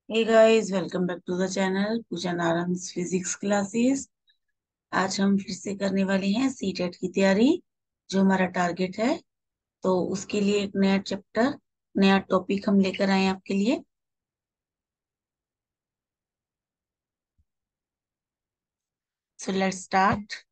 Hey guys, welcome back to the channel Pooja Narang physics classes. आज हम फिर से करने वाले हैं सीटेट की तैयारी, जो हमारा टारगेट है। तो उसके लिए एक नया चैप्टर, नया टॉपिक हम लेकर आए हैं आपके लिए। So let's start.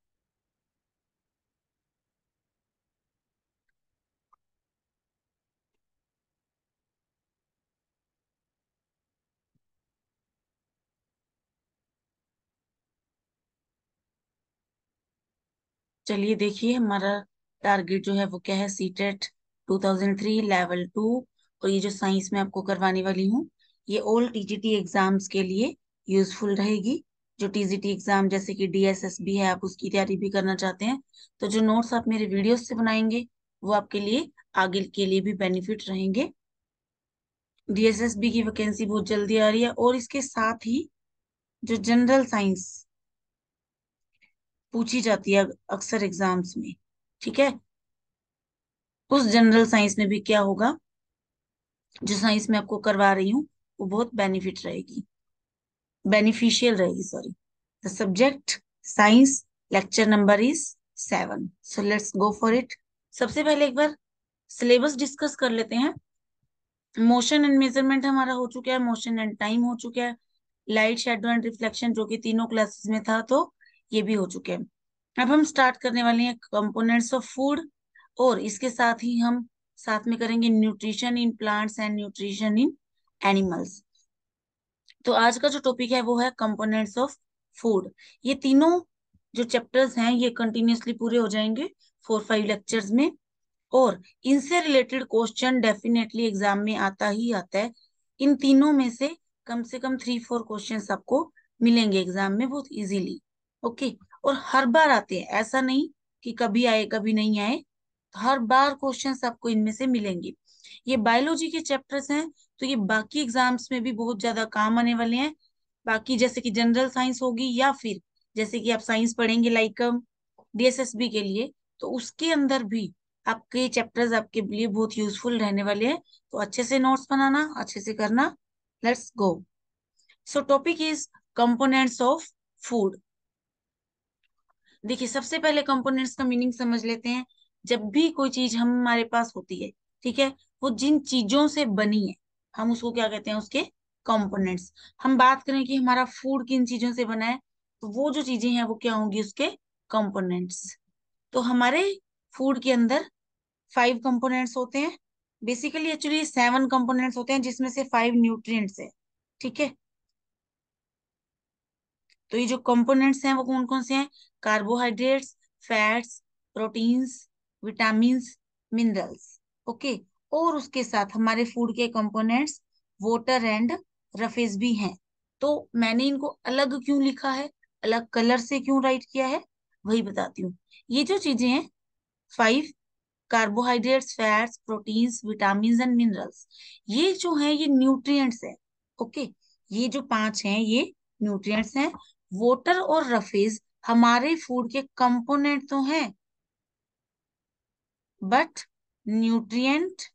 चलिए देखिए, हमारा टारगेट जो है वो क्या है। CTET 2003 level 2। और ये जो साइंस में आपको करवाने वाली हूँ, ये ऑल टीजीटी एग्जाम्स के लिए यूजफुल रहेगी। जो टीजीटी एग्जाम जैसे कि डीएसएसबी है, आप उसकी तैयारी भी करना चाहते हैं, तो जो नोट्स आप मेरे वीडियोस से बनाएंगे वो आपके लिए आगे के लिए भी बेनिफिट रहेंगे। डीएसएसबी की वैकेंसी बहुत जल्दी आ रही है, और इसके साथ ही जो जनरल साइंस पूछी जाती है अक्सर एग्जाम्स में, ठीक है, उस जनरल साइंस में भी क्या होगा, जो साइंस में आपको करवा रही हूँ वो बहुत बेनिफिट रहेगी, बेनिफिशियल रहेगी, sorry. The subject science, lecture number is 7। So let's go for it. सबसे पहले एक बार सिलेबस डिस्कस कर लेते हैं। मोशन एंड मेजरमेंट हमारा हो चुका है, मोशन एंड टाइम हो चुका है, लाइट शेडो एंड रिफ्लेक्शन जो कि तीनों क्लासेस में था, तो ये भी हो चुके हैं। अब हम स्टार्ट करने वाले हैं कंपोनेंट्स ऑफ फूड, और इसके साथ ही हम साथ में करेंगे nutrition in plants and nutrition in animals. तो आज का जो टॉपिक है वो है कंपोनेंट्स ऑफ फूड। ये तीनों जो चैप्टर्स हैं ये कंटिन्यूअसली पूरे हो जाएंगे 4-5 लेक्चर्स में, और इनसे रिलेटेड क्वेश्चन डेफिनेटली एग्जाम में आता ही आता है। इन तीनों में से कम 3-4 क्वेश्चंस आपको मिलेंगे एग्जाम में बहुत इजीली। ओके। और हर बार आते हैं, ऐसा नहीं कि कभी आए कभी नहीं आए, हर बार क्वेश्चंस आपको इनमें से मिलेंगे। ये बायोलॉजी के चैप्टर्स हैं, तो ये बाकी एग्जाम्स में भी बहुत ज्यादा काम आने वाले हैं। बाकी जैसे कि जनरल साइंस होगी, या फिर जैसे कि आप साइंस पढ़ेंगे लाइक डीएसएसबी के लिए, तो उसके अंदर भी आपके चैप्टर्स आपके लिए बहुत यूजफुल रहने वाले हैं। तो अच्छे से नोट्स बनाना, अच्छे से करना। Let's go. So topic is components of food. देखिए, सबसे पहले कंपोनेंट्स का मीनिंग समझ लेते हैं। जब भी कोई चीज हम हमारे पास होती है, ठीक है, वो जिन चीजों से बनी है हम उसको क्या कहते हैं, उसके कंपोनेंट्स। हम बात करें कि हमारा फूड किन चीजों से बना है, तो वो जो चीजें हैं वो क्या होंगी, उसके कंपोनेंट्स। तो हमारे फूड के अंदर 5 कंपोनेंट्स होते हैं। बेसिकली एक्चुअली 7 कंपोनेंट्स होते हैं, जिसमें से 5 न्यूट्रिएंट्स है, ठीक है। तो ये जो कंपोनेंट्स हैं वो कौन कौन से हैं? Carbohydrates, fats, proteins, vitamins, minerals. Okay. और उसके साथ हमारे फूड के कंपोनेंट्स वाटर एंड रफेज भी हैं। तो मैंने इनको अलग क्यों लिखा है, अलग कलर से क्यों राइट किया है, वही बताती हूँ। ये जो चीजें हैं 5, carbohydrates, fats, proteins, vitamins and minerals, ये जो है ये न्यूट्रिएंट्स है। ओके। ये जो 5 हैं ये न्यूट्रिएंट्स हैं। वोटर और रफेज हमारे फूड के कंपोनेंट तो हैं, बट न्यूट्रिएंट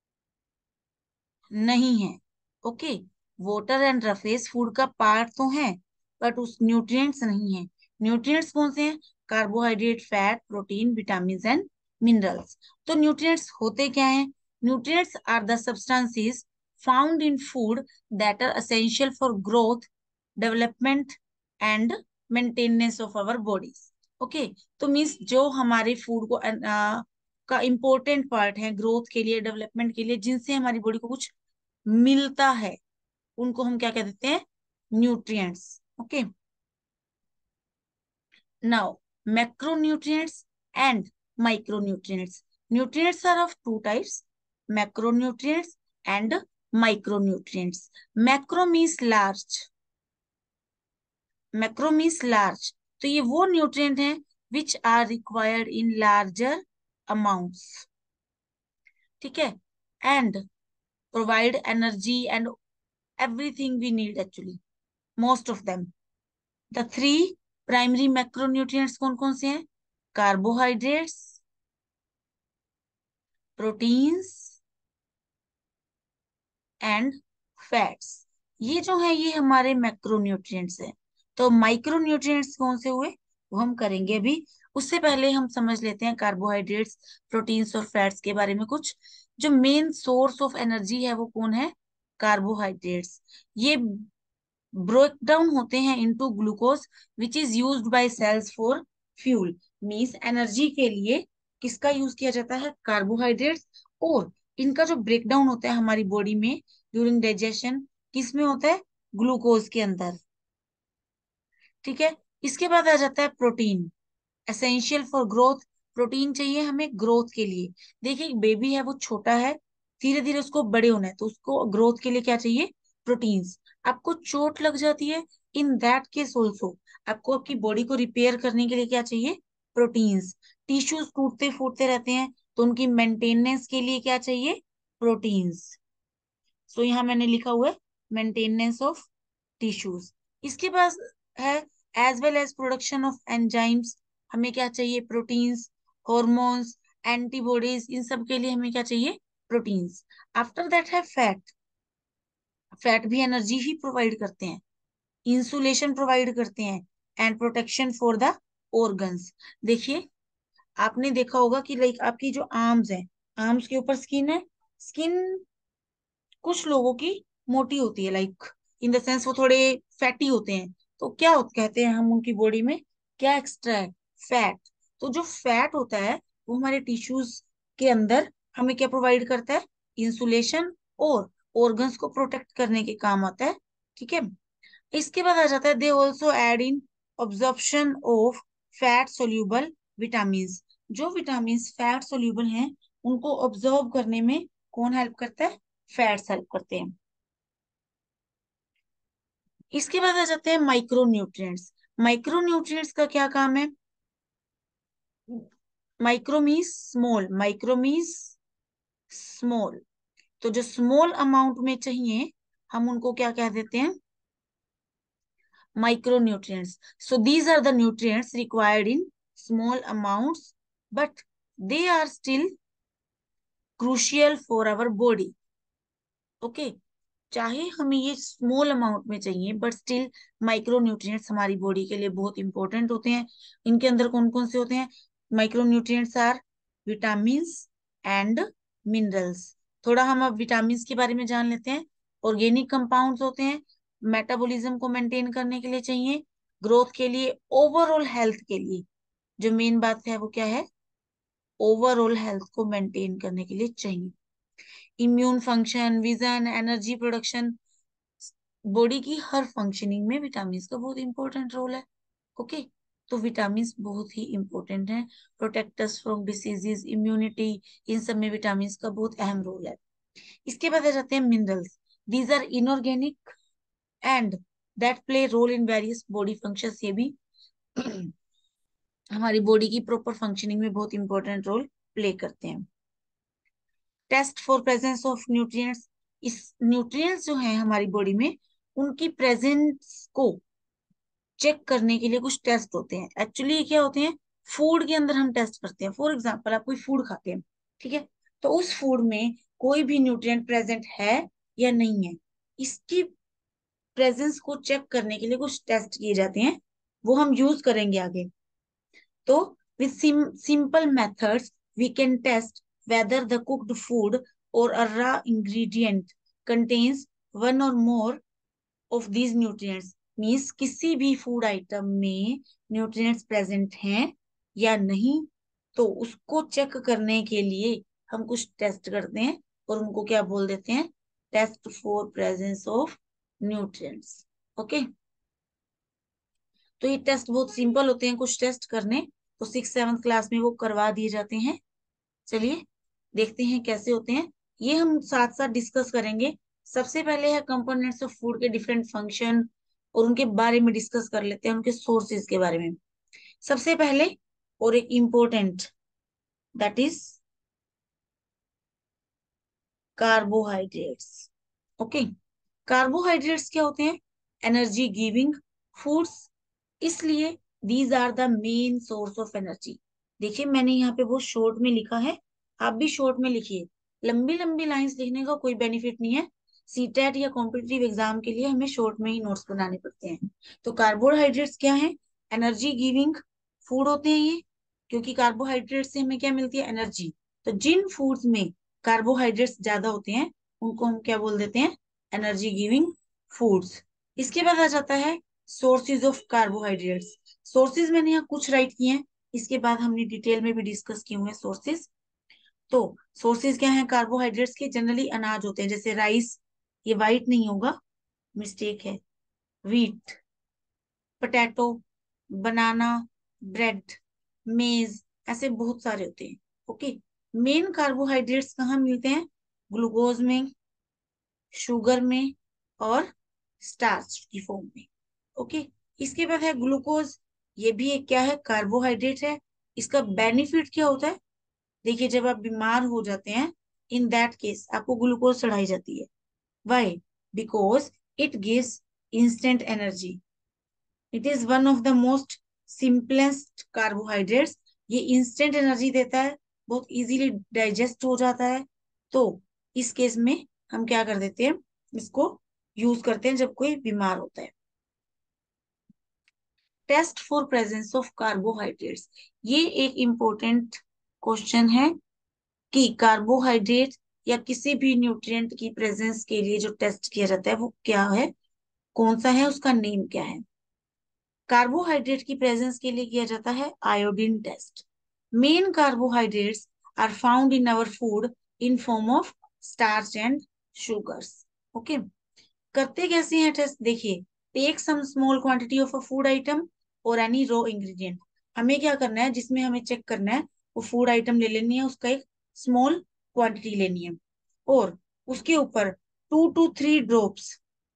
नहीं है। Okay. Water and roughage food का पार्ट तो है, बट उस न्यूट्रिएंट्स नहीं है। न्यूट्रिएंट्स कौन से हैं? Carbohydrate, fat, protein, vitamin and minerals. तो न्यूट्रिएंट्स होते क्या हैं? Nutrients are the substances found in food that are essential for growth, development and maintenance of our bodies. Okay. तो मीन्स जो हमारे फूड को का इम्पोर्टेंट पार्ट है ग्रोथ के लिए, डेवलपमेंट के लिए, जिनसे हमारी बॉडी को कुछ मिलता है, उनको हम क्या कह देते हैं? Nutrients. Okay. Now macronutrients and micronutrients. Nutrients are of two types, macronutrients and micronutrients. Macro means large, macro means large. तो ये वो न्यूट्रिएंट हैं which are required in larger amounts, ठीक है, and provide energy and everything we need actually, most of them. The 3 primary macronutrients कौन कौन से हैं? Carbohydrates, proteins and fats. ये जो है ये हमारे मैक्रोन्यूट्रिएंट्स है। तो माइक्रोन्यूट्रिएंट्स कौन से हुए वो हम करेंगे अभी। उससे पहले हम समझ लेते हैं कार्बोहाइड्रेट्स, प्रोटीन्स और फैट्स के बारे में कुछ। जो मेन सोर्स ऑफ एनर्जी है वो कौन है? कार्बोहाइड्रेट्स। ये ब्रेक डाउन होते हैं into glucose which is used by cells for fuel. Means energy के लिए किसका यूज किया जाता है? कार्बोहाइड्रेट्स। और इनका जो ब्रेक डाउन होता है हमारी बॉडी में ड्यूरिंग डाइजेशन किस में होता है? ग्लूकोज के अंदर। ठीक है। इसके बाद आ जाता है protein, essential for growth. Protein चाहिए हमें ग्रोथ के लिए। देखिए एक बेबी है वो छोटा है, धीरे धीरे उसको बड़े होना है, तो उसको ग्रोथ के लिए क्या चाहिए? प्रोटीन्स। आपको चोट लग जाती है, इन दैट केस ऑल्सो आपको आपकी बॉडी को रिपेयर करने के लिए क्या चाहिए? प्रोटीन्स। टिश्यूज टूटते फूटते रहते हैं तो उनकी मेंटेनेंस के लिए क्या चाहिए? प्रोटीन्स। सो यहाँ मैंने लिखा हुआ है मेंटेनेंस ऑफ टिश्यूज। इसके पास है as well as production of enzymes. हमें क्या चाहिए? प्रोटीन्स। हॉर्मोन्स, एंटीबॉडीज, इन सब के लिए हमें क्या चाहिए? प्रोटीन्स। आफ्टर दैट है फैट। फैट भी एनर्जी ही प्रोवाइड करते हैं, इंसुलेशन प्रोवाइड करते हैं and protection for the organs. देखिए आपने देखा होगा कि लाइक आपकी जो आर्म्स है, आर्म्स के ऊपर स्किन है। स्किन कुछ लोगों की मोटी होती है, लाइक इन द सेंस वो थोड़े फैटी होते हैं। तो क्या कहते हैं हम उनकी बॉडी में क्या एक्स्ट्रा है? फैट। तो जो फैट होता है वो हमारे टिश्यूज के अंदर हमें क्या प्रोवाइड करता है? इंसुलेशन और ऑर्गन्स को प्रोटेक्ट करने के काम आता है। ठीक है। इसके बाद आ जाता है they also aid in absorption of fat soluble vitamin. जो विटामिन फैट सोल्यूबल हैं उनको ऑब्जॉर्व करने में कौन हेल्प करता है? फैट्स हेल्प करते हैं। इसके बाद आ जाते हैं माइक्रोन्यूट्रिएंट्स। माइक्रोन्यूट्रिएंट्स का क्या काम है? Micro means small, micro means small. तो जो स्मॉल अमाउंट में चाहिए हम उनको क्या कह देते हैं? micronutrients. So these are the nutrients required in small amounts, but they are still crucial for our body. Okay. चाहे हमें ये स्मॉल अमाउंट में चाहिए बट स्टिल माइक्रो न्यूट्रिएंट्स हमारी बॉडी के लिए बहुत इंपॉर्टेंट होते हैं। इनके अंदर कौन कौन से होते हैं? Micro nutrients are vitamins and minerals. थोड़ा हम अब विटामिन्स के बारे में जान लेते हैं। ऑर्गेनिक कंपाउंड्स होते हैं, मेटाबॉलिज्म को मेंटेन करने के लिए चाहिए, ग्रोथ के लिए, ओवरऑल हेल्थ के लिए। जो मेन बात है वो क्या है? ओवरऑल हेल्थ को मेंटेन करने के लिए चाहिए। Immune function, vision, energy production, body की हर फंक्शनिंग में विटामिन का बहुत इंपॉर्टेंट रोल है। ओके। तो विटामिन बहुत ही इंपॉर्टेंट है, protect us from diseases, immunity, इन सब में विटामिन का बहुत अहम रोल है। इसके बाद आ जाते हैं minerals. These are inorganic and that play role in various body functions. ये भी हमारी बॉडी की प्रॉपर फंक्शनिंग में बहुत इंपॉर्टेंट रोल प्ले करते हैं। Test for presence of nutrients. इस न्यूट्रिएंट्स जो हैं हमारी बॉडी में उनकी प्रेजेंस को चेक करने के लिए कुछ टेस्ट होते हैं। एक्चुअली क्या होते हैं? फूड के अंदर हम टेस्ट करते हैं। फॉर एग्जांपल आप कोई फूड खाते हैं, ठीक है, तो उस फूड में कोई भी न्यूट्रिएंट प्रेजेंट है या नहीं है, इसकी प्रेजेंस को चेक करने के लिए कुछ टेस्ट किए जाते हैं, वो हम यूज करेंगे आगे। तो with simple methods we can test whether the cooked food or a raw ingredient contains one or more of these nutrients। Means किसी भी फूड आइटम में न्यूट्रिएंट्स प्रेजेंट हैं या नहीं, तो उसको चेक करने के लिए हम कुछ टेस्ट करते हैं और उनको क्या बोल देते हैं? Test for presence of nutrients. Okay. तो ये टेस्ट बहुत सिंपल होते हैं कुछ टेस्ट करने, तो 6th 7th क्लास में वो करवा दिए जाते हैं। चलिए देखते हैं कैसे होते हैं, ये हम साथ साथ डिस्कस करेंगे। सबसे पहले है कंपोनेंट्स ऑफ फूड के डिफरेंट फंक्शन और उनके बारे में डिस्कस कर लेते हैं, उनके सोर्सेज के बारे में। सबसे पहले और एक important, that is carbohydrates. Okay. Carbohydrates क्या होते हैं? Energy giving foods. इसलिए these are the main source of energy. देखिए मैंने यहाँ पे बहुत शॉर्ट में लिखा है, आप भी शॉर्ट में लिखिए। लंबी लंबी लाइंस लिखने का कोई बेनिफिट नहीं है, सीटेट या कॉम्पिटिटिव एग्जाम के लिए हमें शॉर्ट में ही नोट्स बनाने पड़ते हैं। तो कार्बोहाइड्रेट्स क्या है? एनर्जी गिविंग फूड होते हैं ये, क्योंकि कार्बोहाइड्रेट से हमें क्या मिलती है? एनर्जी। तो जिन फूड्स में कार्बोहाइड्रेट्स ज्यादा होते हैं उनको हम क्या बोल देते हैं? Energy giving foods. इसके बाद आ जाता है सोर्सेज ऑफ कार्बोहाइड्रेट्स। सोर्सेज मैंने यहाँ कुछ राइट किए हैं, इसके बाद हमने डिटेल में भी डिस्कस किए हुए हैं सोर्सेज। तो सोर्सेज क्या है कार्बोहाइड्रेट्स के? जनरली अनाज होते हैं, जैसे राइस, ये वाइट नहीं होगा, मिस्टेक है, व्हीट, पोटैटो, बनाना, ब्रेड, मेज, ऐसे बहुत सारे होते हैं। ओके। मेन कार्बोहाइड्रेट्स कहाँ मिलते हैं? ग्लूकोज में, शुगर में, और स्टार्च की फॉर्म में। ओके। इसके बाद है ग्लूकोज। ये भी एक क्या है? कार्बोहाइड्रेट है। इसका बेनिफिट क्या होता है? देखिए, जब आप बीमार हो जाते हैं, इन दैट केस आपको ग्लूकोज चढ़ाई जाती है। Why? Because it gives instant energy. It is one of the most simplest carbohydrates. ये इंस्टेंट एनर्जी देता है, बहुत इजीली डाइजेस्ट हो जाता है। तो इस केस में हम क्या कर देते हैं? इसको यूज करते हैं जब कोई बीमार होता है। Test for presence of carbohydrates, ये एक इम्पोर्टेंट क्वेश्चन है कि कार्बोहाइड्रेट या किसी भी न्यूट्रिएंट की प्रेजेंस के लिए जो टेस्ट किया जाता है वो क्या है, कौन सा है, उसका नेम क्या है? कार्बोहाइड्रेट की प्रेजेंस के लिए किया जाता है iodine test. Main carbohydrates are found in our food in form of starch and sugars. Okay. करते कैसे हैं टेस्ट? देखिए, take some small quantity of a food item और एनी रॉ इंग्रेडिएंट। हमें क्या करना है, जिसमें हमें चेक करना है वो फूड आइटम ले लेनी है, उसका एक स्मॉल क्वांटिटी लेनी है, और उसके ऊपर 2 to 3 drops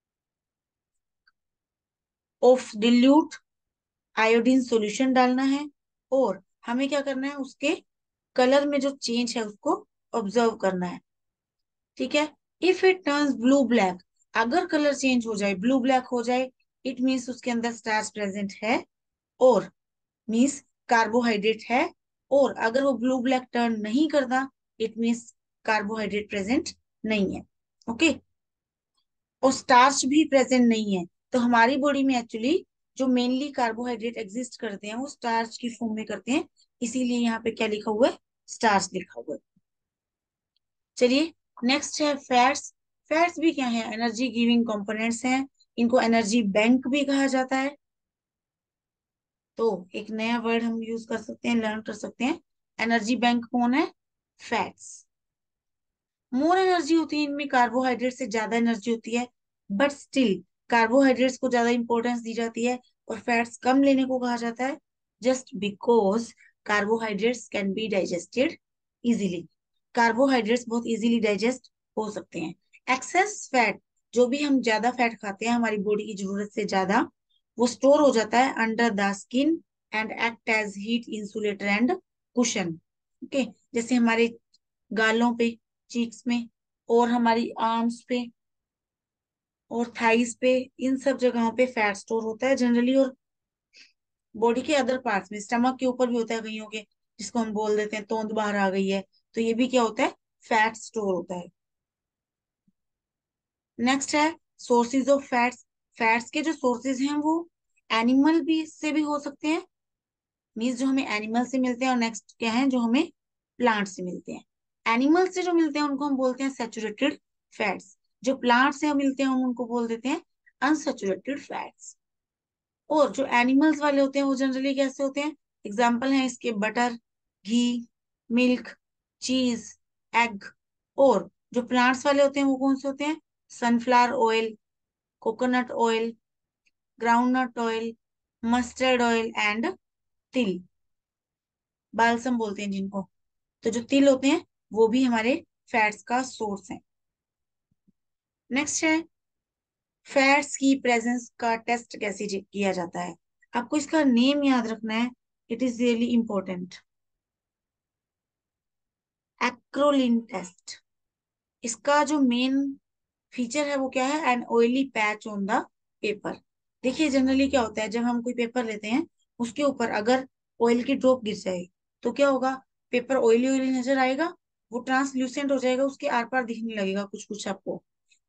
of dilute iodine solution डालना है। और हमें क्या करना है, उसके कलर में जो चेंज है उसको ऑब्जर्व करना है। ठीक है। If it turns blue black, अगर कलर चेंज हो जाए, ब्लू ब्लैक हो जाए, इट मीन्स उसके अंदर स्टार्च प्रेजेंट है, और मीन्स कार्बोहाइड्रेट है। और अगर वो ब्लू ब्लैक टर्न नहीं करता, इट मीन्स कार्बोहाइड्रेट प्रेजेंट नहीं है। ओके। और स्टार्च भी प्रेजेंट नहीं है, तो हमारी बॉडी में एक्चुअली जो मेनली कार्बोहाइड्रेट एग्जिस्ट करते हैं वो स्टार्च की फॉर्म में करते हैं, इसीलिए यहाँ पे क्या लिखा हुआ है? स्टार्च लिखा हुआ है। चलिए, नेक्स्ट है फैट्स। फैट्स भी क्या है? एनर्जी गिविंग कंपोनेंट्स हैं। इनको एनर्जी बैंक भी कहा जाता है। तो एक नया वर्ड हम यूज कर सकते हैं, लर्न कर सकते हैं। एनर्जी बैंक कौन है? फैट्स। मोर एनर्जी होती है इनमें, कार्बोहाइड्रेट से ज्यादा एनर्जी होती है, बट स्टिल कार्बोहाइड्रेट्स को ज्यादा इंपॉर्टेंस दी जाती है और फैट्स कम लेने को कहा जाता है, just because carbohydrates can be digested easily. Carbohydrates बहुत इजीली डाइजेस्ट हो सकते हैं। एक्सेस फैट, जो भी हम ज्यादा फैट खाते हैं हमारी बॉडी की जरूरत से ज्यादा, वो स्टोर हो जाता है under the skin and act as heat insulator and cushion. Okay. जैसे हमारे गालों पे, चीक्स में, और हमारी आर्म्स पे, और थाइस पे, इन सब जगहों पे फैट स्टोर होता है जनरली। और बॉडी के अदर पार्ट्स में, स्टमक के ऊपर भी होता है कईयों के, जिसको हम बोल देते हैं तोंद बाहर आ गई है, तो ये भी क्या होता है? फैट स्टोर होता है। नेक्स्ट है सोर्सेज ऑफ फैट्स। फैट्स के जो सोर्सेज हैं वो एनिमल भी से भी हो सकते हैं, मीन्स जो हमें एनिमल से मिलते हैं, और नेक्स्ट क्या है, जो हमें प्लांट से मिलते हैं। एनिमल से जो मिलते हैं उनको हम बोलते हैं सैचुरेटेड फैट्स। जो प्लांट से मिलते हैं हम उनको बोल देते हैं अनसैचुरेटेड फैट्स। और जो एनिमल्स वाले होते हैं वो जनरली कैसे होते हैं? एग्जाम्पल है इसके butter, ghee, milk, cheese, egg. और जो प्लांट्स वाले होते हैं वो कौन से होते हैं? Sunflower oil, coconut oil, groundnut oil, mustard oil and तिल, बालसम बोलते हैं जिनको। तो जो तिल होते हैं वो भी हमारे फैट्स का सोर्स है। नेक्स्ट है फैट्स की प्रेजेंस का टेस्ट कैसे किया जाता है? आपको इसका नेम याद रखना है, it is really important. Acrolein test. इसका जो मेन फीचर है वो क्या है? An oily patch on the paper. देखिए, जनरली क्या होता है, जब हम कोई पेपर लेते हैं उसके ऊपर अगर ऑयल की ड्रॉप गिर जाए तो क्या होगा? पेपर ऑयली ऑयली नजर आएगा, वो ट्रांसल्यूसेंट हो जाएगा, उसके आर पार दिखने लगेगा कुछ कुछ आपको।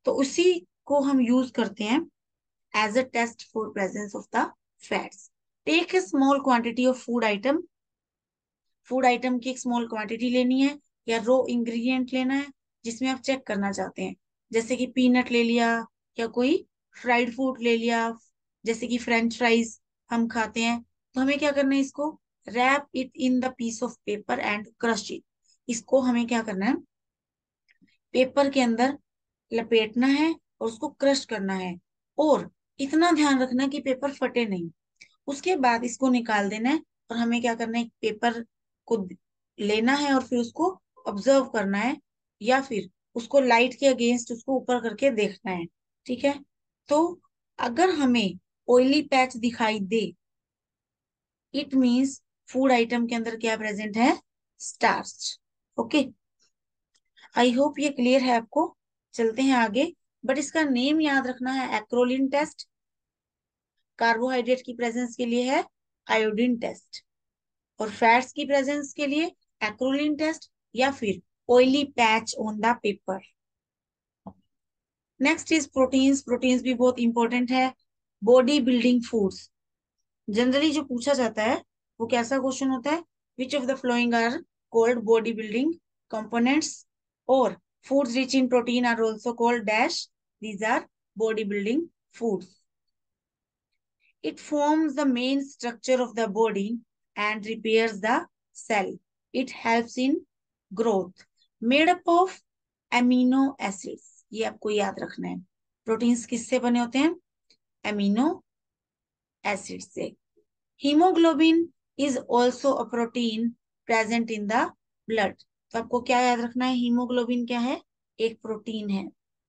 तो उसी को हम यूज करते हैं as a test for presence of the fats. Take a small quantity of food item, food item की एक स्मॉल क्वांटिटी लेनी है या रो इंग्रेडिएंट लेना है जिसमें आप चेक करना चाहते हैं, जैसे कि पीनट ले लिया या कोई फ्राइड फूड ले लिया, जैसे कि फ्रेंच फ्राइज हम खाते हैं। तो हमें क्या करना है, इसको wrap it in the piece of paper and crush it. इसको हमें क्या करना है, पेपर के अंदर लपेटना है और उसको क्रश करना है, और इतना ध्यान रखना कि पेपर फटे नहीं। उसके बाद इसको निकाल देना है और हमें क्या करना है, पेपर को लेना है और फिर उसको ऑब्जर्व करना है, या फिर उसको लाइट के अगेंस्ट उसको ऊपर करके देखना है। ठीक है। तो अगर हमें ऑयली पैच दिखाई दे, इट मींस फूड आइटम के अंदर क्या प्रेजेंट है, स्टार्च। ओके, आई होप ये क्लियर है आपको। चलते हैं आगे, बट इसका नेम याद रखना है, एक्रोलिन टेस्ट। कार्बोहाइड्रेट की प्रेजेंस के लिए है आयोडीन टेस्ट, और फैट्स की प्रेजेंस के लिए एक्रोलिन टेस्ट या फिर oily patch on the paper. Next is proteins. Proteins भी बहुत इंपॉर्टेंट है। बॉडी बिल्डिंग फूड्स, जनरली जो पूछा जाता है वो कैसा क्वेश्चन होता है, which of the following are called body building components, और foods rich in protein are also called dash, these are body building foods. It forms the main structure of the body and repairs the cell. It helps in growth. Made up of amino acids. ये आपको याद रखना है। Proteins किससे बने होते हैं, amino acid से। Haemoglobin is also a protein present in the blood. तो आपको क्या याद रखना है, हीमोग्लोबिन क्या है, एक प्रोटीन है।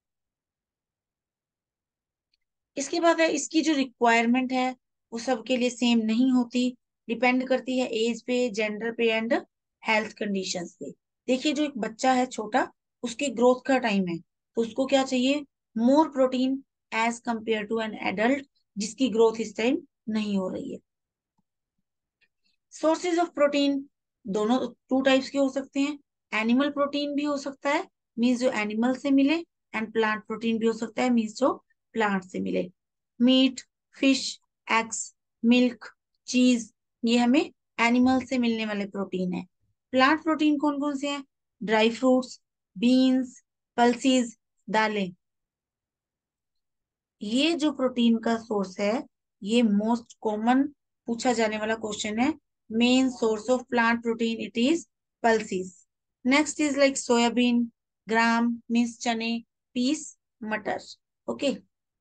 इसके बाद है, इसकी जो रिक्वायरमेंट है वो सबके लिए सेम नहीं होती, डिपेंड करती है एज पे, जेंडर पे एंड हेल्थ कंडीशंस पे। देखिए जो एक बच्चा है छोटा, उसके ग्रोथ का टाइम है, तो उसको क्या चाहिए, more protein as compare to an adult जिसकी ग्रोथ इस टाइम नहीं हो रही है। सोर्सेज ऑफ प्रोटीन दोनों टू टाइप्स के हो सकते हैं। एनिमल प्रोटीन भी हो सकता है, मीन्स जो एनिमल से मिले, एंड प्लांट प्रोटीन भी हो सकता है, मीन्स जो प्लांट से मिले। मीट, फिश, एग्स, मिल्क, चीज, ये हमें एनिमल से मिलने वाले प्रोटीन है। प्लांट प्रोटीन कौन कौन से हैं, ड्राई फ्रूट्स, बीन्स, पल्सीज, दालें। ये जो प्रोटीन का सोर्स है, ये मोस्ट कॉमन पूछा जाने वाला क्वेश्चन है। Main source of plant protein it is pulses. Next is like soybean, gram means चने, पीस मटर। ओके,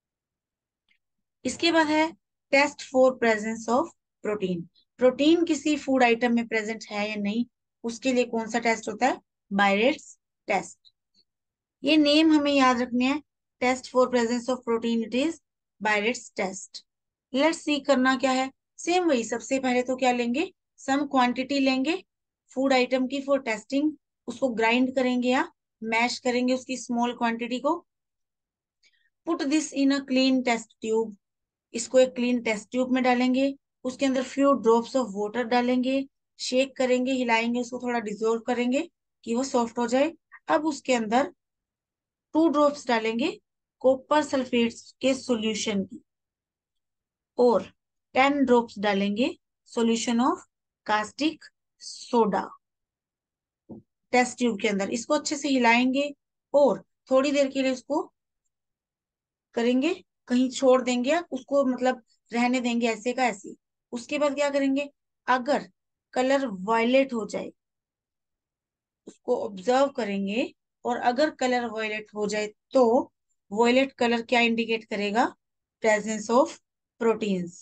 इसके बाद है test for presence of protein. Protein किसी फूड आइटम में प्रेजेंट है या नहीं, उसके लिए कौन सा टेस्ट होता है, बायरेट्स टेस्ट। ये नेम हमें याद रखने हैं, test for presence of protein it is biuret's test. Let's see करना क्या है, सेम वही, सबसे पहले तो क्या लेंगे, सम क्वांटिटी लेंगे फूड आइटम की फॉर टेस्टिंग, उसको ग्राइंड करेंगे या मैश करेंगे उसकी स्मॉल क्वांटिटी को। Put this in a clean test tube, इसको एक क्लीन टेस्ट ट्यूब में डालेंगे, उसके अंदर फ्यू ड्रॉप्स ऑफ वाटर डालेंगे, शेक करेंगे, हिलाएंगे, उसको थोड़ा डिजोल्व करेंगे कि वो सॉफ्ट हो जाए। अब उसके अंदर 2 ड्रॉप्स डालेंगे कॉपर सल्फेट के सॉल्यूशन की, और 10 ड्रॉप्स डालेंगे solution of caustic soda test tube के अंदर। इसको अच्छे से हिलाएंगे और थोड़ी देर के लिए उसको करेंगे, कहीं छोड़ देंगे या उसको मतलब रहने देंगे ऐसे का ऐसे। उसके बाद क्या करेंगे, अगर कलर वायलेट हो जाए उसको ऑब्जर्व करेंगे, और अगर कलर वायलेट हो जाए तो वायलेट कलर क्या इंडिकेट करेगा, प्रेजेंस ऑफ प्रोटीन्स।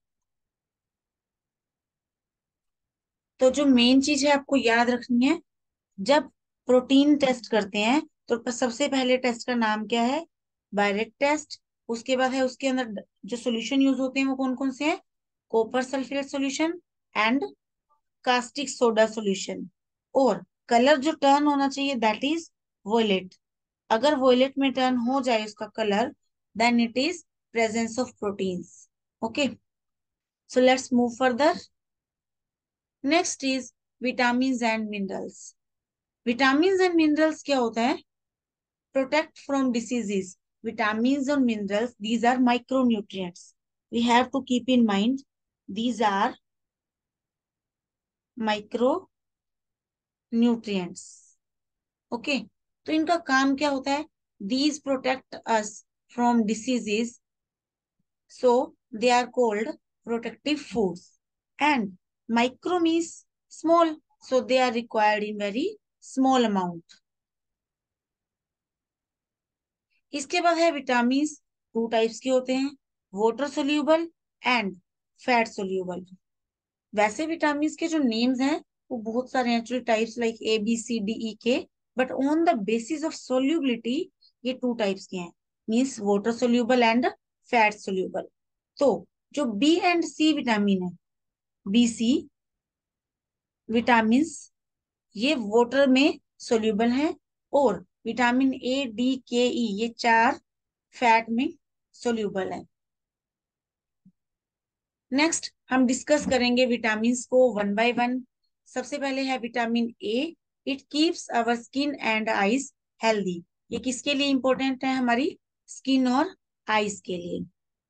तो जो मेन चीज है आपको याद रखनी है, जब प्रोटीन टेस्ट करते हैं तो सबसे पहले टेस्ट का नाम क्या है, बायरेट टेस्ट। उसके बाद है उसके अंदर जो सॉल्यूशन यूज होते हैं वो कौन कौन से हैं, copper sulphate solution and caustic soda solution. और कलर जो टर्न होना चाहिए दैट इज वोलेट। अगर वोलेट में टर्न हो जाए उसका colour, then it is presence of proteins. Okay, so let's move further. Next is vitamin and minerals. Vitamin and minerals क्या होता है, protect from diseases. vitamins or minerals, these are micronutrients. We have to keep in mind these are micronutrients. Okay, तो इनका काम क्या होता है? These protect us from diseases, so they are called protective foods. And micro means small, so they are required in very small amount. इसके बाद है vitamin, to types के होते हैं, water soluble and fat soluble. वैसे vitamin के जो names हैं वो बहुत सारे हैं, एक्चुअली टाइप्स लाइक ABCDE के, but on the basis of solubility ये टू टाइप्स के हैं, means water soluble and fat soluble. तो जो बी एंड सी विटामिन है, BC विटामिन, ये वाटर में सोल्यूबल हैं, और vitamin A, D, K, E ये चार फैट में सोल्यूबल है। नेक्स्ट हम डिस्कस करेंगे विटामिन को वन बाय वन। सबसे पहले है vitamin A, it keeps our skin and eyes healthy. ये किसके लिए इंपॉर्टेंट है? हमारी स्किन और आईज के लिए।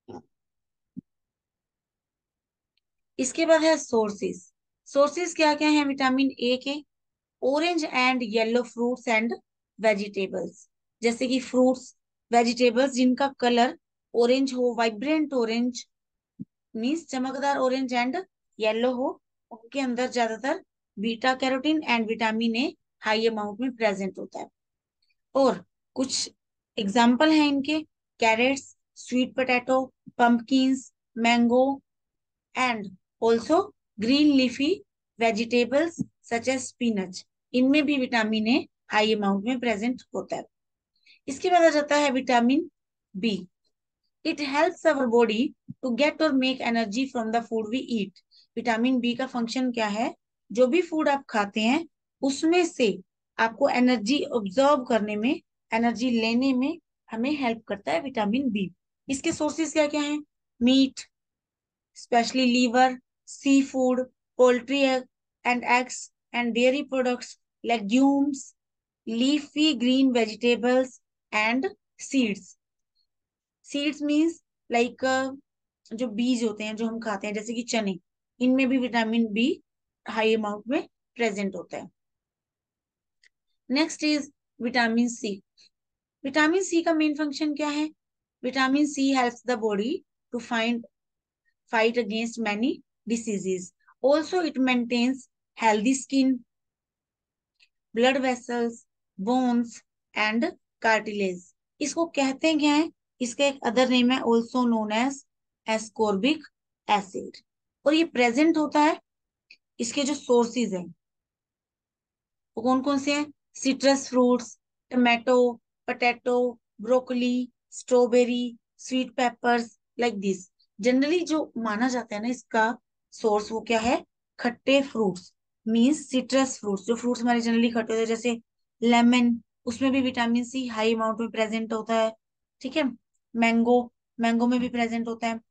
इसके बाद है सोर्सेस। सोर्सेस क्या क्या है विटामिन ए के? Orange and yellow fruits and vegetables, जैसे कि फ्रूट्स, वेजिटेबल्स जिनका कलर ऑरेंज हो, वाइब्रेंट ऑरेंज मीन्स चमकदार ऑरेंज, एंड येलो हो, उनके अंदर ज्यादातर beta carotene and vitamin A high amount में प्रेजेंट होता है। और कुछ एग्जाम्पल हैं इनके, carrots, sweet potato, pumpkins, mango, and also green leafy vegetables such as spinach, इनमें भी विटामिन ए हाई अमाउंट में प्रेजेंट होता है। इसके बाद आ जाता है vitamin B, it helps our body to get or make energy from the food we eat. Vitamin B का फंक्शन क्या है? जो भी फूड आप खाते हैं उसमें से आपको एनर्जी ऑब्जॉर्व करने में, एनर्जी लेने में हमें हेल्प करता है विटामिन बी। इसके सोर्सेज क्या क्या हैं? Meat, especially liver, seafood, poultry and eggs and dairy products, legumes, leafy green vegetables and seeds. Seeds means like जो बीज होते हैं जो हम खाते हैं, जैसे कि चने, इनमें भी विटामिन बी हाई अमाउंट में प्रेजेंट होता है। Next is vitamin C. Vitamin C का मेन फंक्शन क्या है? Vitamin C helps the body to fight against many diseases. Also it maintains healthy skin, blood vessels, bones and cartilage. इसको कहते हैं क्या है? इसका एक अदर नेम है, also known as ascorbic acid. और ये प्रेजेंट होता है, इसके जो सोर्सेज हैं वो कौन कौन से हैं? Citrus fruits, tomato, potato, broccoli, strawberry, sweet peppers, like this. Generally जो माना जाता है ना इसका सोर्स, वो क्या है? खट्टे फ्रूट्स, मीन्स सिट्रस फ्रूट्स। जो फ्रूट्स हमारे जनरली खट्टे होते हैं, जैसे लेमन, उसमें भी विटामिन सी हाई अमाउंट में प्रेजेंट होता है। ठीक है, मैंगो, मैंगो में भी प्रेजेंट होता है।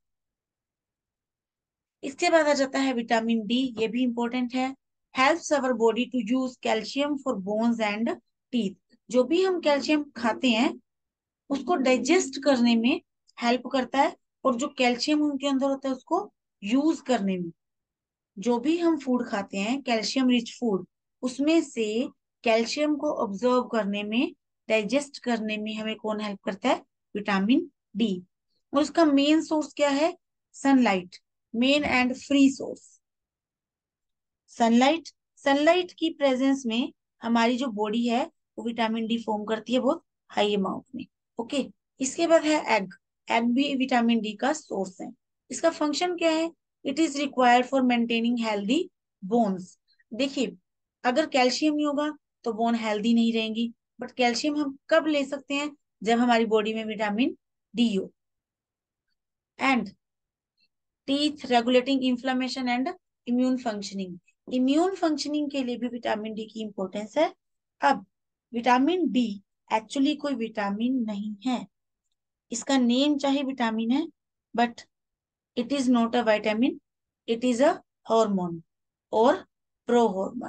इसके बाद आ जाता है विटामिन डी, ये भी इंपॉर्टेंट है। Helps our body to use calcium for bones and teeth. जो भी हम कैल्शियम खाते हैं उसको डाइजेस्ट करने में हेल्प करता है, और जो कैल्शियम उनके अंदर होता है उसको यूज करने में। जो भी हम फूड खाते हैं कैल्शियम रिच फूड, उसमें से कैल्शियम को ऑब्जर्व करने में, डाइजेस्ट करने में हमें कौन हेल्प करता है? Vitamin D. और उसका मेन सोर्स क्या है? Sunlight, main and free source sunlight. Sunlight की प्रेजेंस में हमारी जो बॉडी है वो विटामिन डी फॉर्म करती है बहुत हाई अमाउंट में। ओके, इसके बाद है एग। एग भी विटामिन डी का सोर्स है। इसका फंक्शन क्या है? It is required for maintaining healthy bones. देखिए, अगर कैल्शियम नहीं होगा तो बोन हेल्दी नहीं रहेंगी, बट कैल्शियम हम कब ले सकते हैं? जब हमारी बॉडी में विटामिन डी हो। And teeth, regulating inflammation and immune functioning. Immune functioning के लिए भी विटामिन डी की इंपॉर्टेंस है। अब विटामिन डी एक्चुअली कोई विटामिन नहीं है, इसका नेम चाहे विटामिन है, but it is not a vitamin, it is a hormone or prohormone.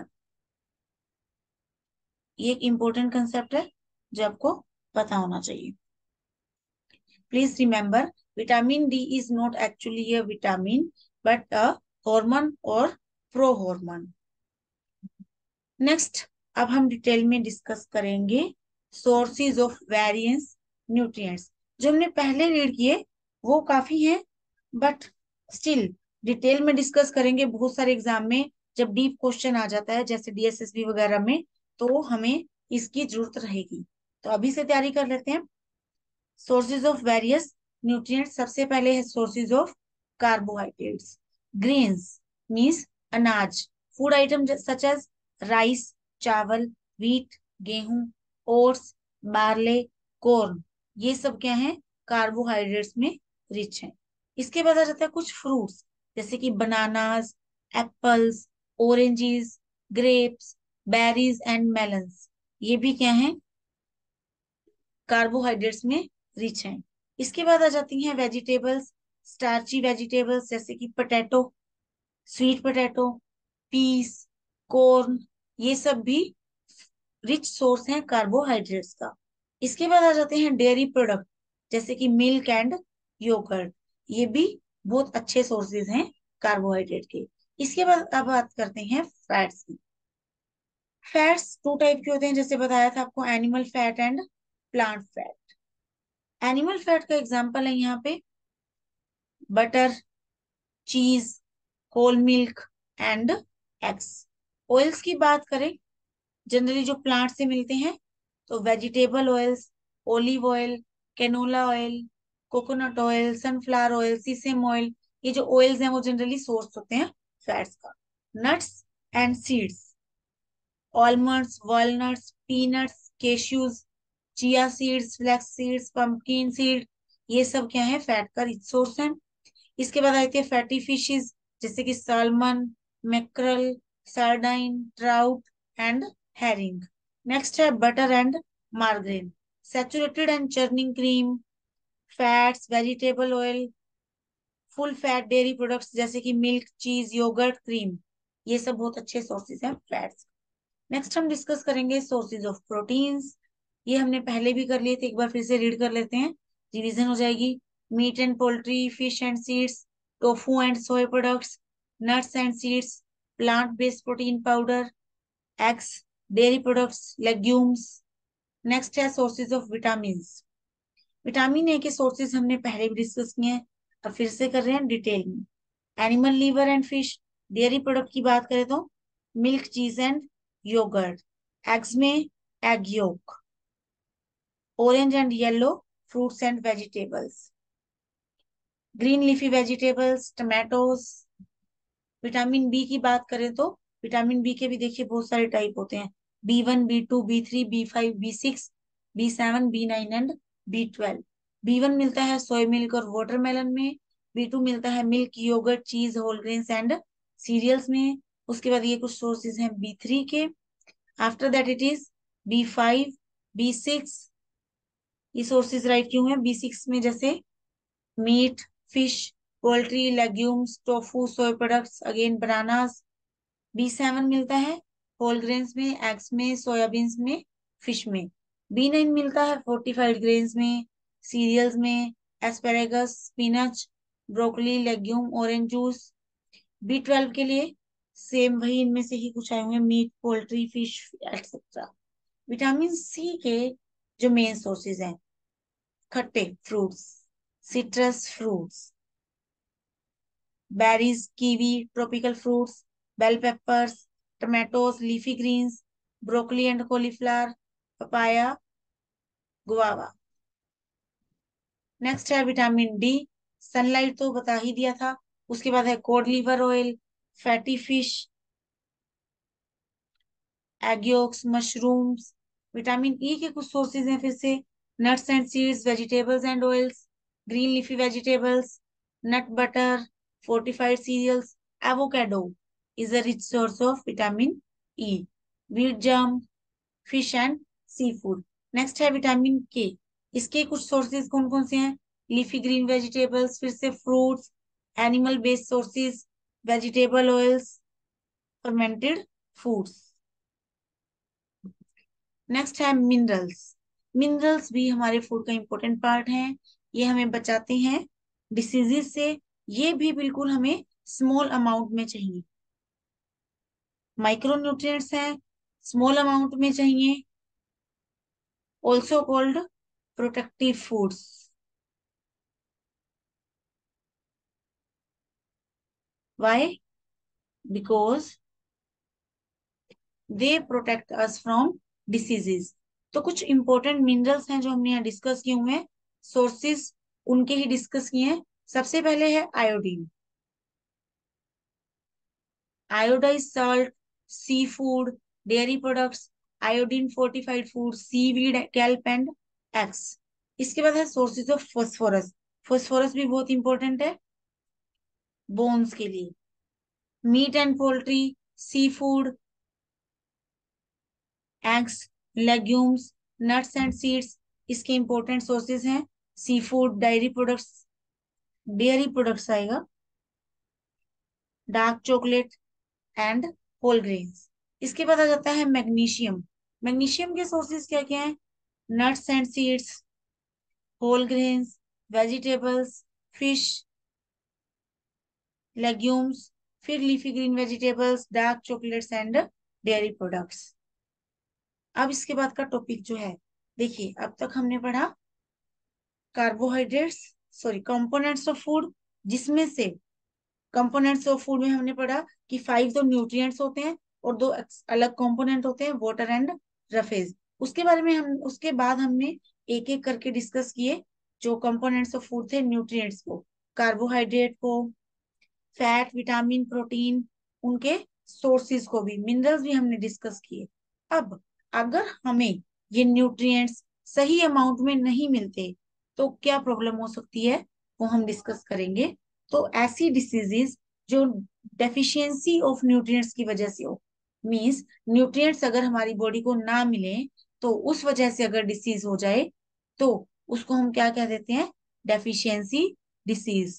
ये एक इंपॉर्टेंट कंसेप्ट है जो आपको पता होना चाहिए। Please remember, vitamin D is not actually a vitamin, but a hormone or prohormone. Next, अब हम डिटेल में डिस्कस करेंगे सोर्सेज ऑफ वेरियस न्यूट्रिएंट्स। जो हमने पहले रीड किए वो काफी हैं, बट स्टिल डिटेल में डिस्कस करेंगे। बहुत सारे एग्जाम में जब डीप क्वेश्चन आ जाता है जैसे डीएसएसबी वगैरह में, तो हमें इसकी जरूरत रहेगी। तो अभी से तैयारी कर लेते हैं। सोर्सेज ऑफ वेरियस न्यूट्रिएंट्स, सबसे पहले है sources of carbohydrates. Grains means अनाज, food item such as rice, चावल, व्हीट, गेहूं, ओट्स, बार्ले, कॉर्न, ये सब क्या है, कार्बोहाइड्रेट्स में रिच है। इसके बाद आ जाता है कुछ फ्रूट्स, जैसे कि bananas, apples, oranges, grapes, berries and melons, ये भी क्या है, कार्बोहाइड्रेट्स में रिच हैं। इसके बाद आ जाती हैं वेजिटेबल्स, स्टार्ची वेजिटेबल्स जैसे कि potato, sweet potato, peas, corn, ये सब भी रिच सोर्स हैं कार्बोहाइड्रेट्स का। इसके बाद आ जाते हैं डेयरी प्रोडक्ट जैसे कि मिल्क एंड योगर्ट, ये भी बहुत अच्छे सोर्सेज हैं कार्बोहाइड्रेट के। इसके बाद अब बात करते हैं फैट्स की। फैट्स टू टाइप के होते हैं, जैसे बताया था आपको, animal fat and plant fat. Animal fat का एग्जांपल है यहाँ पे butter, cheese, whole milk and eggs. Oils की बात करें, जनरली जो प्लांट से मिलते हैं, तो vegetable oils, olive oil, canola oil, coconut oil, sunflower oil, sesame oil, ये जो ऑयल्स हैं वो जनरली सोर्स होते हैं फैट्स का। Nuts and seeds, almonds, walnuts, peanuts, cashews, chia seeds, flax seeds, pumpkin seed, ये सब क्या है, फैट का रिच सोर्स है। इसके बाद आती है फैटी फिशेस जैसे कि salmon, mackerel, sardine, trout and herring. Next है butter and margarine, saturated and churning cream, fats, vegetable oil, full fat dairy products जैसे कि मिल्क, चीज, योगर्ट, क्रीम, ये सब बहुत अच्छे सोर्सेज हैं फैट्स। नेक्स्ट हम डिस्कस करेंगे सोर्सेज ऑफ प्रोटीन्स। ये हमने पहले भी कर लिए थे, एक बार फिर से रीड कर लेते हैं, रिवीजन हो जाएगी। Meat and poultry, fish and seeds, tofu and soy products, nuts and seeds, plant based protein powder, eggs, dairy products, legumes. Next है sources of vitamin. Vitamin A के सोर्सेज हमने पहले भी डिस्कस किए हैं, अब फिर से कर रहे हैं डिटेल में। Animal liver and fish, dairy product की बात करें तो milk, cheese and yogurt, eggs में egg yolk, orange and yellow fruits and vegetables, green leafy vegetables, tomatoes. Vitamin B की बात करें तो विटामिन बी के भी देखिए बहुत सारे टाइप होते हैं, B1, B2, B3, B5, B6, B7, B9 and B12। B1 मिलता है सोया मिल्क और वाटरमेलन में, B2 मिलता है milk, yogurt, cheese, whole grains and cereals में। उसके बाद ये कुछ सोर्सेज हैं B3 के। After that it is B5, B6, ये सोर्सेज राइट क्यों है B6 में, जैसे meat, fish, poultry, legumes, tofu, soy products, again bananas. B7 मिलता है होल ग्रेन्स में, एग्स में, सोयाबीन्स में, फिश में। B9 मिलता है फोर्टिफाइड ग्रेन्स में, सीरियल्स में, asparagus, spinach, broccoli, legume, orange juice. B12 के लिए सेम वही इनमें से ही कुछ आए हुए, meat, poultry, fish etcetera. Vitamin C के जो मेन सोर्सेज हैं, खट्टे fruits, citrus fruits, berries, kiwi, tropical fruits, bell peppers, tomatoes, leafy greens, broccoli and cauliflower, papaya, guava. Next है विटामिन डी, सनलाइट तो बता ही दिया था। उसके बाद है cod liver oil, fatty fish, egg yolks, mushrooms. Vitamin E के कुछ सोर्सेज हैं फिर से, nuts and seeds, vegetables and oils, green leafy vegetables, nut butter, fortified cereals, avocado is a rich source of vitamin E, wheat germ, fish and seafood. Next है vitamin K, इसके कुछ sources कौन कौन से हैं, लीफी ग्रीन वेजिटेबल्स, फिर से fruits, animal based sources, vegetable oils, fermented foods. Next है मिनरल्स। मिनरल्स भी हमारे फूड का इंपॉर्टेंट पार्ट है। ये हमें बचाते हैं डिसीजेस से। ये भी बिल्कुल हमें स्मॉल अमाउंट में चाहिए। माइक्रो न्यूट्रिएंट्स हैं, स्मॉल अमाउंट में चाहिए। Also called protective foods. Why? Because they protect us from diseases. तो कुछ इंपॉर्टेंट मिनरल्स हैं जो हमने यहाँ डिस्कस किए हुए हैं, सोर्सेज उनके ही डिस्कस किए हैं। सबसे पहले है iodine. Iodised salt, seafood, dairy products, iodine fortified food, seaweed, kelp and eggs. इसके बाद है सोर्सेज ऑफ फास्फोरस। फास्फोरस भी बहुत इंपॉर्टेंट है बोन्स के लिए। Meat and poultry, seafood, eggs, legumes, nuts and seeds इसके इंपॉर्टेंट सोर्सेज हैं। Seafood, dairy products, dairy products आएगा, dark chocolate and whole grains. इसके बाद आ जाता है मैग्नीशियम। मैग्नीशियम के सोर्सेज क्या क्या हैं? Nuts and seeds, whole grains, vegetables, fish, legumes, फिर leafy green vegetables, dark chocolates and dairy products. अब इसके बाद का टॉपिक जो है, देखिए अब तक हमने पढ़ा carbohydrates, sorry components of food, जिसमें से कंपोनेंट्स ऑफ फूड में हमने पढ़ा कि 5 तो न्यूट्रिएंट्स होते हैं और 2 अलग कंपोनेंट होते हैं, वाटर एंड रफेज। उसके बारे में हम उसके बाद हमने एक एक करके डिस्कस किए जो कंपोनेंट्स ऑफ फूड थे न्यूट्रिएंट्स को, कार्बोहाइड्रेट को, फैट, विटामिन, प्रोटीन, उनके सोर्सेज को भी, मिनरल्स भी हमने डिस्कस किए। अब अगर हमें ये न्यूट्रिएंट्स सही अमाउंट में नहीं मिलते तो क्या प्रॉब्लम हो सकती है, वो हम डिस्कस करेंगे। तो ऐसी डिसीजेस जो डेफिशिएंसी ऑफ न्यूट्रिएंट्स की वजह से हो, मींस न्यूट्रिएंट्स अगर हमारी बॉडी को ना मिले तो उस वजह से अगर डिसीज हो जाए तो उसको हम क्या कह देते हैं? Deficiency disease.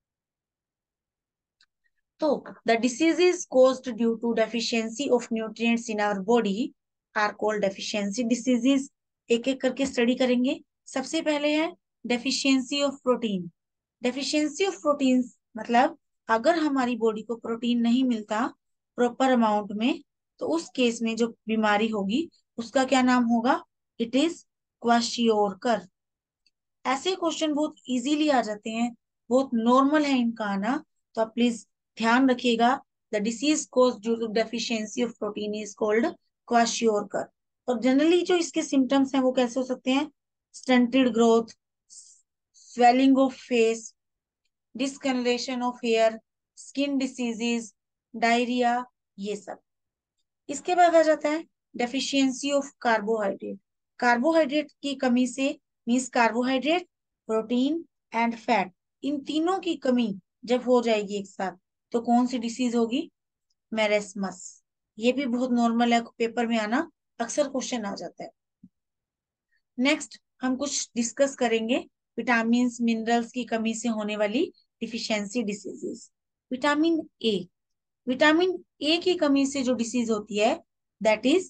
तो the diseases caused due to deficiency of nutrients in our body are called deficiency diseases। एक एक करके स्टडी करेंगे। सबसे पहले है deficiency of protein. Deficiency of protein मतलब अगर हमारी बॉडी को प्रोटीन नहीं मिलता प्रॉपर अमाउंट में तो उस केस में जो बीमारी होगी उसका क्या नाम होगा? It is kwashiorkor. ऐसे क्वेश्चन बहुत इजीली आ जाते हैं, बहुत नॉर्मल है इनका आना। तो आप प्लीज ध्यान रखिएगा। The disease cause due to deficiency of protein is called kwashiorkor. और जनरली जो इसके सिम्टम्स हैं वो कैसे हो सकते हैं? Stunted growth, swelling of face, discoloration of hair, skin diseases, diarrhoea, ये सब। इसके बाद आ जाता है डेफिशिएंसी ऑफ कार्बोहाइड्रेट। कार्बोहाइड्रेट की कमी से, means carbohydrate, protein and fat, इन तीनों की कमी जब हो जाएगी एक साथ तो कौन सी डिसीज होगी? मेरेस्मस। ये भी बहुत नॉर्मल है, पेपर में आना अक्सर क्वेश्चन आ जाता है। नेक्स्ट हम कुछ डिस्कस करेंगे विटामिन मिनरल्स की कमी से होने वाली deficiency diseases. Vitamin A. Vitamin A की कमी से जो डिसीज होती है दैट इज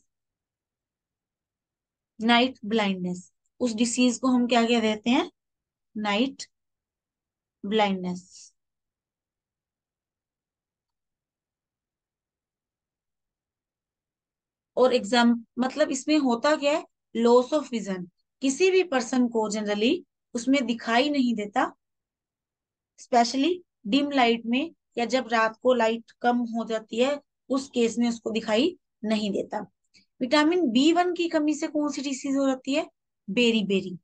नाइट ब्लाइंडनेस। उस डिसीज को हम क्या क्या देते हैं? Night blindness. और एग्जाम मतलब इसमें होता क्या है? Loss of vision. किसी भी पर्सन को जनरली उसमें दिखाई नहीं देता, स्पेशली डिम लाइट में या जब रात को लाइट कम हो जाती है उस केस में उसको दिखाई नहीं देता। विटामिन बी 1 की कमी से कौन सी डिसीज हो जाती है? Beriberi.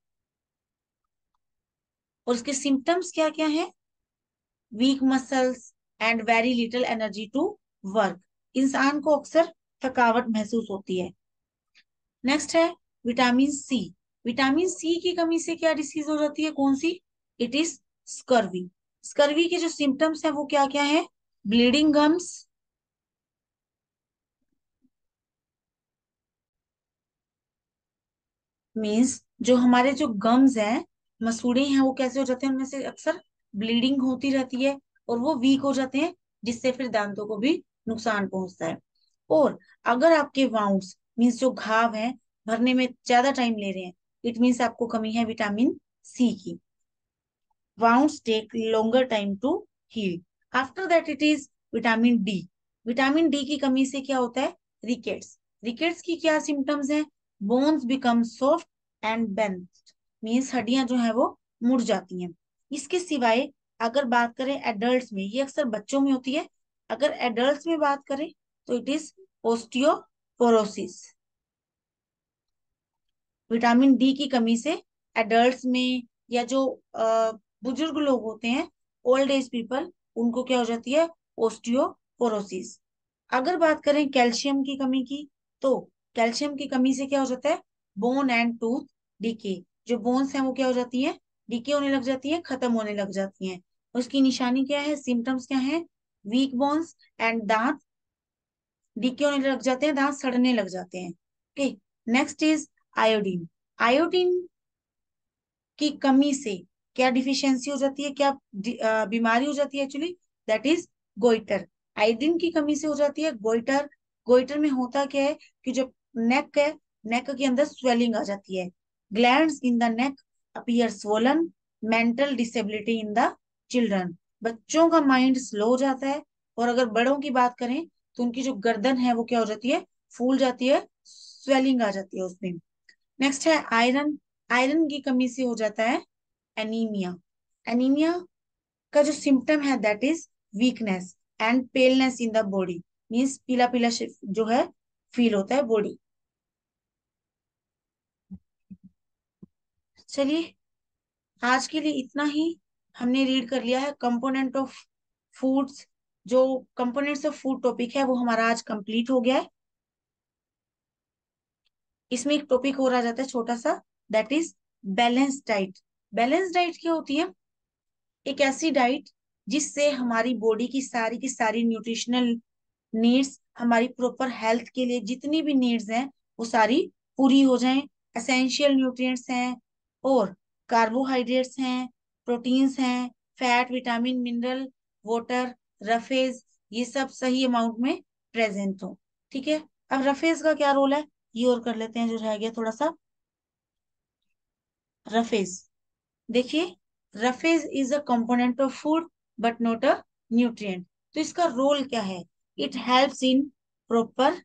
और इसके सिम्टम्स क्या क्या है? Weak muscles and very little energy to work. इंसान को अक्सर थकावट महसूस होती है। नेक्स्ट है विटामिन सी। विटामिन सी की कमी से क्या डिसीज हो जाती है? कौन सी? It is scurvy. स्कर्वी के जो सिम्टम्स हैं वो क्या क्या है? ब्लीडिंग गम्स, मीन्स जो हमारे जो गम्स हैं, मसूड़े हैं, वो कैसे हो जाते हैं? उनमें से अक्सर ब्लीडिंग होती रहती है और वो वीक हो जाते हैं जिससे फिर दांतों को भी नुकसान पहुंचता है। और अगर आपके वाउंड्स, मीन्स जो घाव हैं, भरने में ज्यादा टाइम ले रहे हैं, इट मीन्स आपको कमी है विटामिन सी की। wounds take longer time to heal. After that it is vitamin D. Vitamin D की कमी से क्या होता है? रिकेट्स. रिकेट्स की क्या सिम्टम्स हैं? Bones become soft and bent, means हड्डियां जो है वो मुड़ जाती हैं. इसके सिवाय अगर बात करें एडल्ट्स में, ये अक्सर बच्चों में होती है. अगर एडल्ट्स में बात करें तो it is osteoporosis. Vitamin D की कमी से एडल्ट्स में या जो बुजुर्ग लोग होते हैं, ओल्ड एज पीपल, उनको क्या हो जाती है? ओस्टियोपोरोसिस. अगर बात करें कैल्शियम की कमी की, तो कैल्शियम की कमी से क्या हो जाता है? Bone and tooth decay. जो बोन्स हैं वो क्या हो जाती हैं? डीके होने लग जाती हैं, खत्म होने लग जाती हैं. उसकी निशानी क्या है? सिम्टम्स क्या है? वीक बोन्स एंड दांत डीके होने लग जाते हैं, दांत सड़ने लग जाते हैं. Okay. Next is iodine. Iodine की कमी से क्या डिफिशियंसी हो जाती है, क्या बीमारी हो जाती है? Actually that is goitre. Iodine की कमी से हो जाती है गोइटर. गोइटर में होता क्या है कि जो नेक है, नेक के अंदर स्वेलिंग आ जाती है. Glands in the neck appear swollen. Mental disability in the children. बच्चों का माइंड स्लो हो जाता है. और अगर बड़ों की बात करें तो उनकी जो गर्दन है वो क्या हो जाती है? फूल जाती है, स्वेलिंग आ जाती है उसमें. नेक्स्ट है आयरन. आयरन की कमी से हो जाता है एनीमिया. एनीमिया का जो सिम्टम है that is weakness and paleness in the body, means पीला पीला जो है फील होता है बॉडी. चलिए, आज के लिए इतना ही. हमने रीड कर लिया है कंपोनेंट ऑफ फूड्स. जो कंपोनेंट्स ऑफ फूड टॉपिक है वो हमारा आज कंप्लीट हो गया है. इसमें एक टॉपिक हो रहा जाता है छोटा सा, that is balance diet. Balance diet क्या होती है? एक ऐसी डाइट जिससे हमारी बॉडी की सारी न्यूट्रिशनल नीड्स, हमारी प्रॉपर हेल्थ के लिए जितनी भी नीड्स हैं वो सारी पूरी हो जाएं. एसेंशियल न्यूट्रिएंट्स हैं, और कार्बोहाइड्रेट्स हैं, प्रोटीन्स हैं, fat, vitamin, mineral, water, roughage, ये सब सही अमाउंट में प्रेजेंट हो. ठीक है. अब रफेज का क्या रोल है ये और कर लेते हैं जो रह गया थोड़ा सा. रफेज, देखिए, roughage is a component of food but not a nutrient. तो इसका रोल क्या है? It helps in proper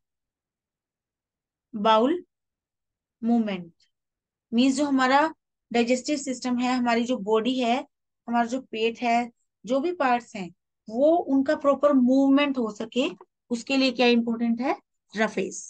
bowel movement. Means जो हमारा डाइजेस्टिव सिस्टम है, हमारी जो बॉडी है, हमारा जो पेट है, जो भी पार्ट्स हैं, वो उनका प्रॉपर मूवमेंट हो सके, उसके लिए क्या इंपॉर्टेंट है? रफेज.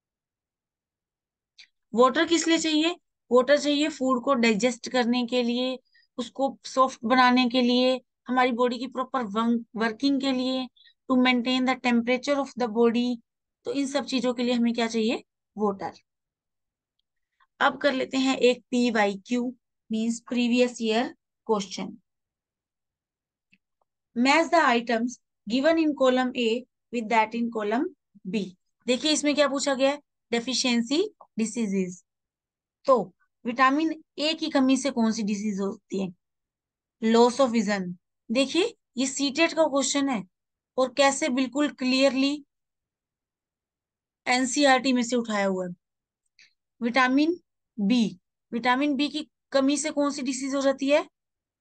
वाटर किस लिए चाहिए? वाटर चाहिए फूड को डाइजेस्ट करने के लिए, उसको सॉफ्ट बनाने के लिए, हमारी बॉडी की प्रॉपर वर्किंग के लिए, to maintain the temperature of the body. तो इन सब चीजों के लिए हमें क्या चाहिए? वाटर. अब कर लेते हैं एक PYQ, means previous year question. Match the items given in column A with that in column B. देखिए इसमें क्या पूछा गया है? Deficiency diseases. तो विटामिन ए की कमी से कौन सी डिसीज होती है? Loss of vision. देखिए ये सीटेट का क्वेश्चन है, और कैसे बिल्कुल क्लियरली एनसीईआरटी में से उठाया हुआ है. Vitamin B. विटामिन बी की कमी से कौन सी डिसीज हो जाती है?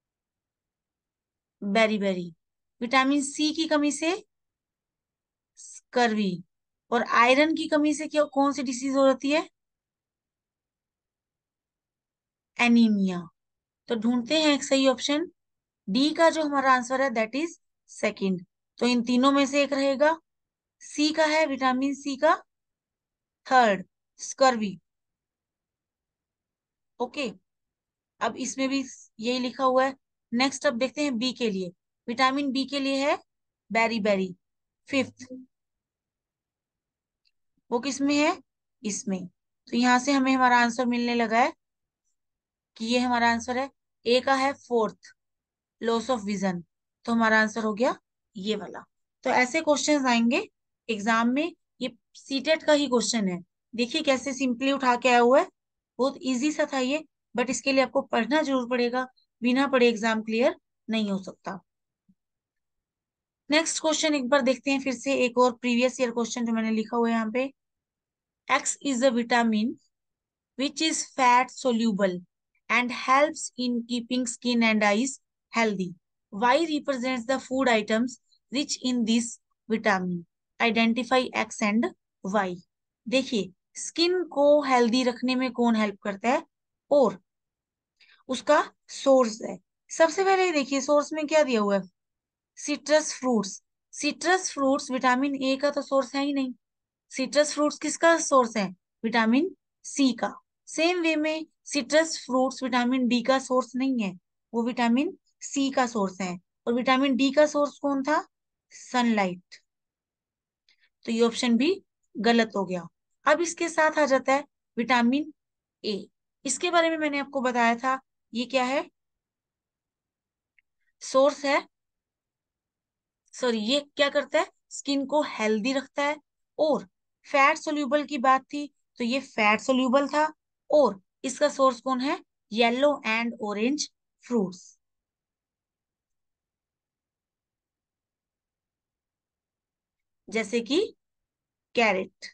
Berry berry. विटामिन सी की कमी से स्कर्वी. और आयरन की कमी से क्या, कौन सी डिसीज हो जाती है? एनीमिया. तो ढूंढते हैं एक सही ऑप्शन. डी का जो हमारा आंसर है दैट इज सेकंड. तो इन तीनों में से एक रहेगा. सी का है, विटामिन सी का थर्ड, स्कर्वी. ओके. अब इसमें भी यही लिखा हुआ है. नेक्स्ट अब देखते हैं बी के लिए. विटामिन बी के लिए है बेरी बेरी, फिफ्थ. वो किस में है? इसमें. तो यहां से हमें हमारा आंसर मिलने लगा है कि ये हमारा आंसर है. ए का है फोर्थ, लॉस ऑफ विजन. तो हमारा आंसर हो गया ये वाला. तो ऐसे क्वेश्चंस आएंगे एग्जाम में. ये सीटेट का ही क्वेश्चन है. देखिए कैसे सिंपली उठा के आया हुआ है. बहुत इजी सा था ये, बट इसके लिए आपको पढ़ना जरूर पड़ेगा. बिना पढ़े एग्जाम क्लियर नहीं हो सकता. नेक्स्ट क्वेश्चन एक बार देखते हैं फिर से, एक और प्रीवियस ईयर क्वेश्चन जो मैंने लिखा हुआ है यहाँ पे. X is a vitamin which is fat soluble and helps in keeping skin and eyes healthy. Y represents the food items rich in this vitamin. Identify X and Y. देखिए, skin को healthy रखने में कौन help करता है और उसका source है। सबसे पहले देखिए सोर्स में क्या दिया हुआ है, citrus fruits. Citrus fruits vitamin A का तो सोर्स है ही नहीं। सिट्रस फ्रूट्स किसका सोर्स है, विटामिन सी का। सेम वे में सिट्रस फ्रूट्स विटामिन डी का सोर्स नहीं है, वो विटामिन सी का सोर्स है। और विटामिन डी का सोर्स कौन था, सनलाइट। तो ये ऑप्शन भी गलत हो गया। अब इसके साथ आ जाता है विटामिन ए। इसके बारे में मैंने आपको बताया था, ये क्या है, सोर्स है। सॉरी, ये क्या करता है, स्किन को हेल्दी रखता है। और फैट सोल्यूबल की बात थी, तो ये फैट सोल्यूबल था। और इसका सोर्स कौन है, येलो एंड ऑरेंज फ्रूट्स, जैसे कि कैरेट।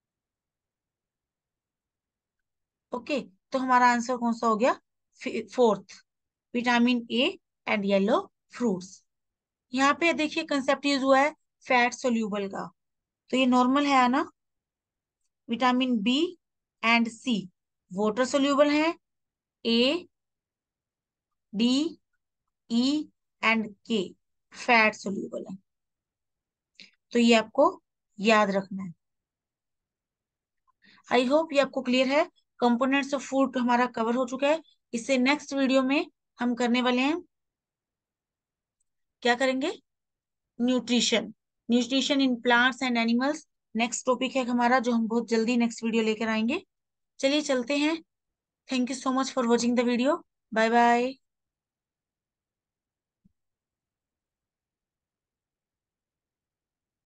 ओके, तो हमारा आंसर कौन सा हो गया, fourth, vitamin A and yellow fruits. यहाँ पे देखिए कंसेप्ट यूज हुआ है फैट सोल्यूबल का, तो ये नॉर्मल है ना। Vitamin B and C water soluble है, A, D, E and K fat soluble है। तो ये आपको याद रखना है। आई होप ये आपको क्लियर है। कंपोनेंट्स ऑफ फूड हमारा कवर हो चुका है। इससे नेक्स्ट वीडियो में हम करने वाले हैं, क्या करेंगे, nutrition. Nutrition in plants and animals next topic है हमारा, जो हम बहुत जल्दी नेक्स्ट वीडियो लेकर आएंगे। चलिए चलते हैं। Thank you so much for watching the video. Bye bye.